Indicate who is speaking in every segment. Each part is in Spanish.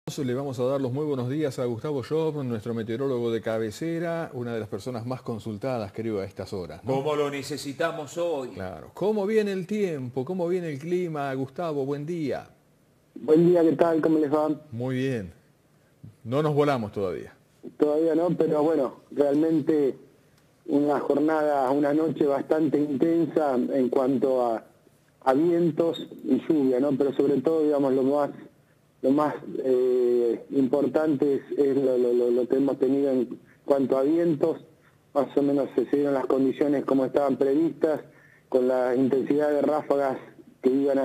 Speaker 1: Le vamos a dar los muy buenos días a Gustavo Job, nuestro meteorólogo de cabecera, una de las personas más consultadas, creo, a estas horas, ¿no?
Speaker 2: Como lo necesitamos hoy.
Speaker 1: Claro. ¿Cómo viene el tiempo? ¿Cómo viene el clima? Gustavo, buen día.
Speaker 3: Buen día, ¿qué tal? ¿Cómo les va?
Speaker 1: Muy bien. No nos volamos todavía.
Speaker 3: Todavía no, pero bueno, realmente una jornada, una noche bastante intensa en cuanto a vientos y lluvia, ¿no? Pero sobre todo, digamos, lo más importante es lo que hemos tenido en cuanto a vientos. Más o menos se dieron las condiciones como estaban previstas, con la intensidad de ráfagas que iban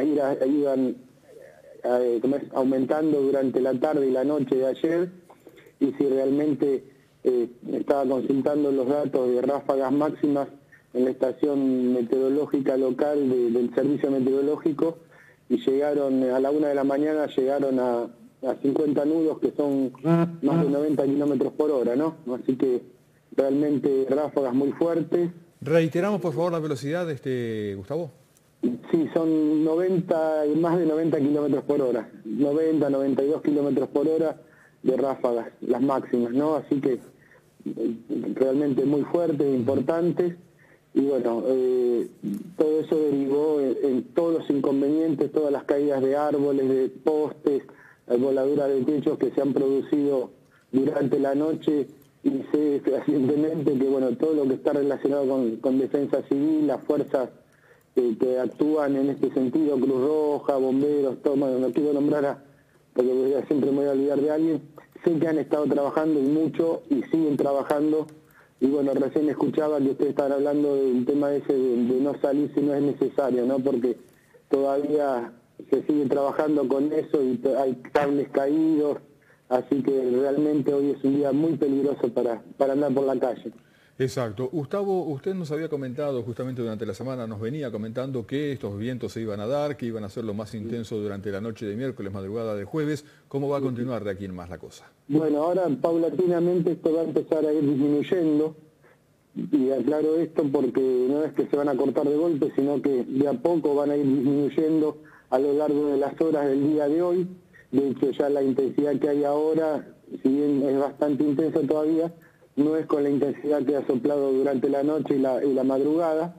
Speaker 3: aumentando durante la tarde y la noche de ayer, y si realmente estaba consultando los datos de ráfagas máximas en la estación meteorológica local del servicio meteorológico, y llegaron a la 1 de la mañana, llegaron a 50 nudos, que son más de 90 kilómetros por hora, ¿no? Así que realmente ráfagas muy fuertes.
Speaker 1: Reiteramos, por favor, la velocidad, Gustavo.
Speaker 3: Sí, son 90, más de 90 kilómetros por hora, 90, 92 kilómetros por hora de ráfagas, las máximas, ¿no? Así que realmente muy fuertes, importantes, y bueno, todo eso derivó en todos los inconvenientes, todas las caídas de árboles, de postes, las voladuras de techos que se han producido durante la noche, y sé fehacientemente que bueno, todo lo que está relacionado con defensa civil, las fuerzas que actúan en este sentido, Cruz Roja, bomberos, todo, bueno, no quiero nombrar porque siempre me voy a olvidar de alguien, sé que han estado trabajando y mucho y siguen trabajando, y bueno, recién escuchaba que ustedes estaban hablando del tema ese de no salir si no es necesario, ¿no? Porque todavía se sigue trabajando con eso y hay cables caídos, así que realmente hoy es un día muy peligroso para andar por la calle.
Speaker 1: Exacto. Gustavo, usted nos había comentado justamente durante la semana, nos venía comentando que estos vientos se iban a dar, que iban a ser lo más intenso durante la noche de miércoles, madrugada de jueves. ¿Cómo va a continuar de aquí en más la cosa?
Speaker 3: Bueno, ahora paulatinamente esto va a empezar a ir disminuyendo, y aclaro esto porque no es que se van a cortar de golpe, sino que de a poco van a ir disminuyendo a lo largo de las horas del día de hoy. De hecho, ya la intensidad que hay ahora, si bien es bastante intensa todavía, no es con la intensidad que ha soplado durante la noche y la madrugada,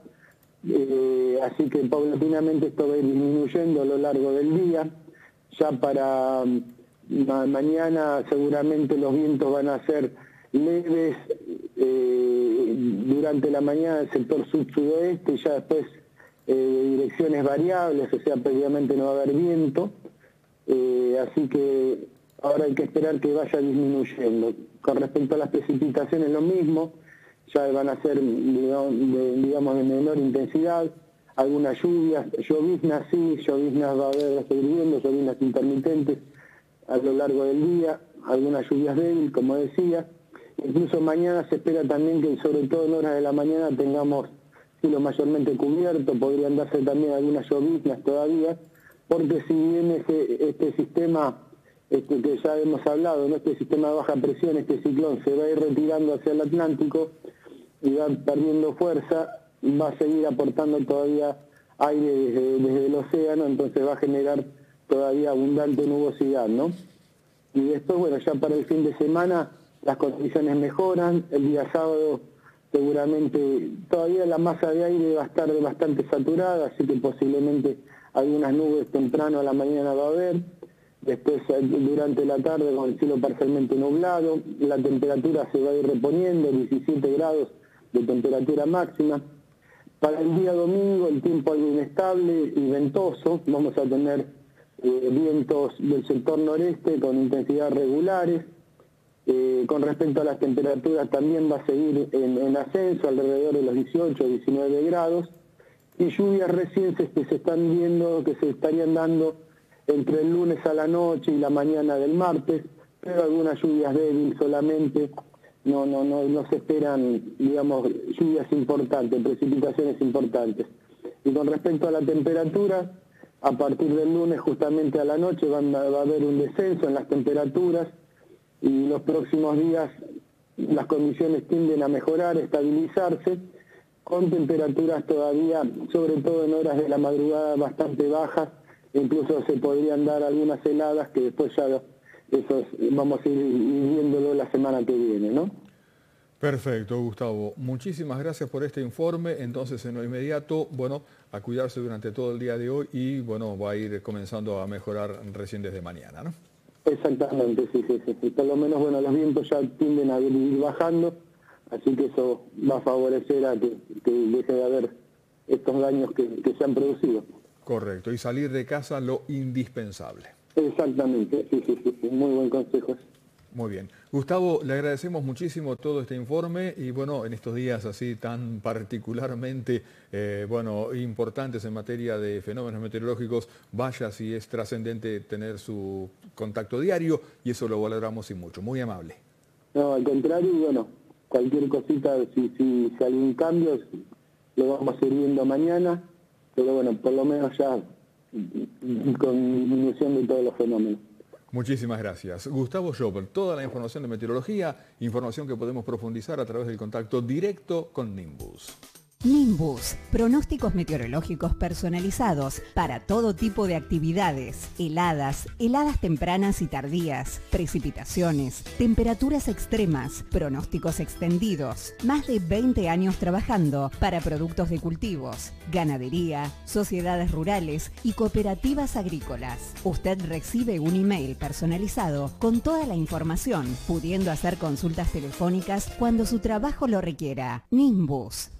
Speaker 3: así que paulatinamente esto va a ir disminuyendo a lo largo del día. Ya para mañana seguramente los vientos van a ser leves durante la mañana el sector sur-sudoeste, y ya después direcciones variables, o sea, prácticamente no va a haber viento, así que ahora hay que esperar que vaya disminuyendo. Con respecto a las precipitaciones, lo mismo, ya van a ser, digamos, de menor intensidad, algunas lluvias, lloviznas sí, lloviznas va a haber, va a seguir viendo, lloviznas intermitentes a lo largo del día, algunas lluvias débiles, como decía. Incluso mañana se espera también que, sobre todo en horas de la mañana, tengamos cielo mayormente cubierto, podrían darse también algunas lloviznas todavía, porque si bien este sistema que ya hemos hablado, ¿no? Este sistema de baja presión, este ciclón, se va a ir retirando hacia el Atlántico y va perdiendo fuerza, va a seguir aportando todavía aire desde el océano, entonces va a generar todavía abundante nubosidad, ¿no? Y después, bueno, ya para el fin de semana las condiciones mejoran, el día sábado seguramente todavía la masa de aire va a estar bastante saturada, así que posiblemente algunas nubes temprano a la mañana va a haber. Después, durante la tarde, con el cielo parcialmente nublado, la temperatura se va a ir reponiendo, 17 grados de temperatura máxima. Para el día domingo, el tiempo algo inestable y ventoso. Vamos a tener vientos del sector noreste con intensidad regulares. Con respecto a las temperaturas, también va a seguir en ascenso, alrededor de los 18, 19 grados. Y lluvias recién que se están viendo, que se estarían dando entre el lunes a la noche y la mañana del martes, pero algunas lluvias débiles solamente, no se esperan, digamos, lluvias importantes, precipitaciones importantes. Y con respecto a la temperatura, a partir del lunes justamente a la noche va a haber un descenso en las temperaturas, y los próximos días las condiciones tienden a mejorar, estabilizarse, con temperaturas todavía, sobre todo en horas de la madrugada, bastante bajas. Incluso se podrían dar algunas heladas que después ya eso vamos a ir viéndolo la semana que viene, ¿no?
Speaker 1: Perfecto, Gustavo. Muchísimas gracias por este informe. Entonces, en lo inmediato, bueno, a cuidarse durante todo el día de hoy y, bueno, va a ir comenzando a mejorar recién desde mañana, ¿no?
Speaker 3: Exactamente, sí. Por lo menos, bueno, los vientos ya tienden a ir bajando, así que eso va a favorecer a que deje de haber estos daños que se han producido.
Speaker 1: Correcto, y salir de casa lo indispensable.
Speaker 3: Exactamente, sí, muy buen consejo.
Speaker 1: Muy bien. Gustavo, le agradecemos muchísimo todo este informe y bueno, en estos días así tan particularmente importantes en materia de fenómenos meteorológicos, vaya si es trascendente tener su contacto diario y eso lo valoramos y mucho. Muy amable.
Speaker 3: No, al contrario, y bueno, cualquier cosita, si hay algún cambio, lo vamos a ir viendo mañana, pero bueno, por lo menos ya con disminución de todos los fenómenos.
Speaker 1: Muchísimas gracias. Gustavo Schopel, toda la información de meteorología, información que podemos profundizar a través del contacto directo con Nimbus.
Speaker 4: Nimbus, pronósticos meteorológicos personalizados para todo tipo de actividades, heladas tempranas y tardías, precipitaciones, temperaturas extremas, pronósticos extendidos. Más de 20 años trabajando para productos de cultivos, ganadería, sociedades rurales y cooperativas agrícolas. Usted recibe un email personalizado con toda la información, pudiendo hacer consultas telefónicas cuando su trabajo lo requiera. Nimbus.